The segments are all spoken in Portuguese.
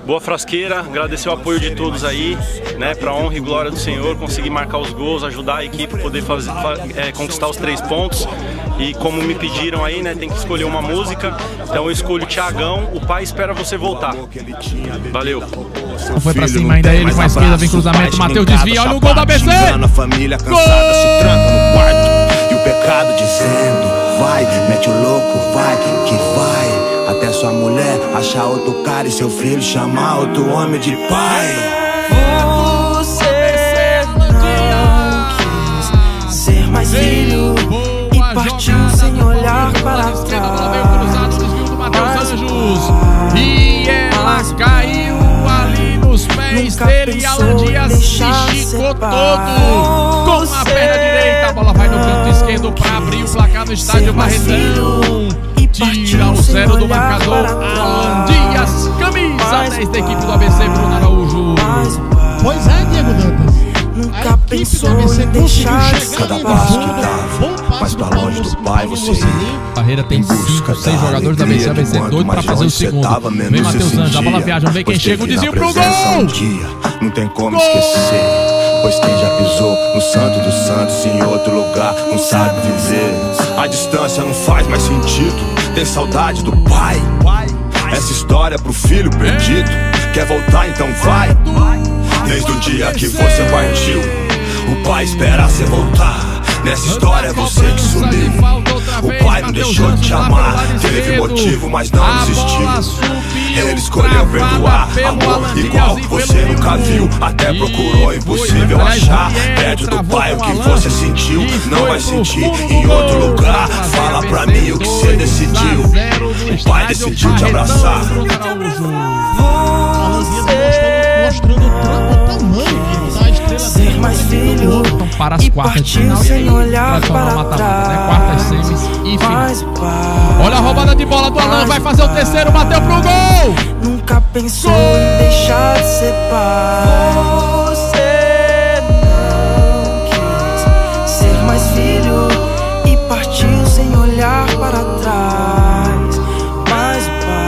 Boa Frasqueira, agradecer o apoio de todos aí, né, para honra e glória do Senhor, conseguir marcar os gols, ajudar a equipe a poder conquistar os 3 pontos. E como me pediram aí, né, tem que escolher uma música, então eu escolho Thiagão, O Pai Espera Você Voltar. Valeu. Foi pra cima ainda ele, com a esquerda, vem cruzamento, Matheus desvia, olha o gol da ABC! A família cansada se tranca no quarto, e o pecado dizendo, vai, mete o louco, vai, que vai. Até sua mulher achar outro cara e seu filho chamar outro homem de pai. Você não quis ser mais filho e partiu sem olhar para trás. E ela caiu ali nos pés dele e Alan Dias se esticou todo com a perna direita. A bola vai no canto esquerdo para abrir o placar no estádio Barretão. Tira o 0 do marcador, Alan Dias, camisa 10 da equipe do ABC, Bruno Araújo. Pois é, Diego Dantas. Nunca pensou em deixar de Cada passo que dava, mais pra longe do pai você ia. Barreira tem 5, 6 jogadores da ABC, ABC doido pra fazer o segundo. Vem Matheus Anjos, a bola viaja, vem quem chega, o desvio pro gol! Não tem como esquecer, pois quem já pisou no santo dos santos em outro lugar não sabe viver. A distância não faz mais sentido, tem saudade do pai. Essa história é pro filho perdido, quer voltar então vai. Desde o dia que você partiu, o pai espera você voltar. Nessa história é você que sumiu. O pai não deixou de te amar, teve motivo, mas não desistiu. Ele escolheu perdoar, amor igual você nunca viu. Até procurou, impossível achar. Pede do pai o que você sentiu, não vai sentir em outro lugar. Fala pra mim o que você decidiu. O pai decidiu te abraçar. Mostrando o tamanho da estrela ser mais filho para as quartas de final sem olhar para mata-mata, né? Quartas, semis e final. Olha a roubada de bola do Alan, vai fazer o terceiro, bateu pro gol! Nunca pensou em deixar de ser pai. Você não quis ser mais filho e partiu sem olhar para trás. Mas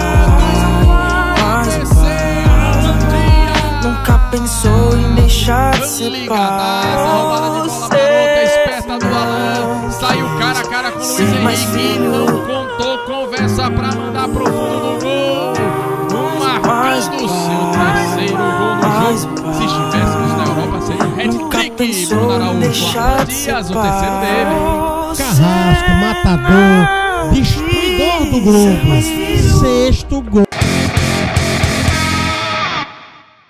nunca pensou em deixar de ser pai. Essa roubada de bola marota, esperta do Alan. Saiu cara a cara com o Luiz Henrique. Não contou conversa pra mandar pro fundo do gol. Marcando o seu terceiro gol no jogo. Se estivéssemos na Europa, seria um hat-trick. Bruno Araújo, Dias, o terceiro dele. Carrasco, matador, destruidor do Globo. 6º gol.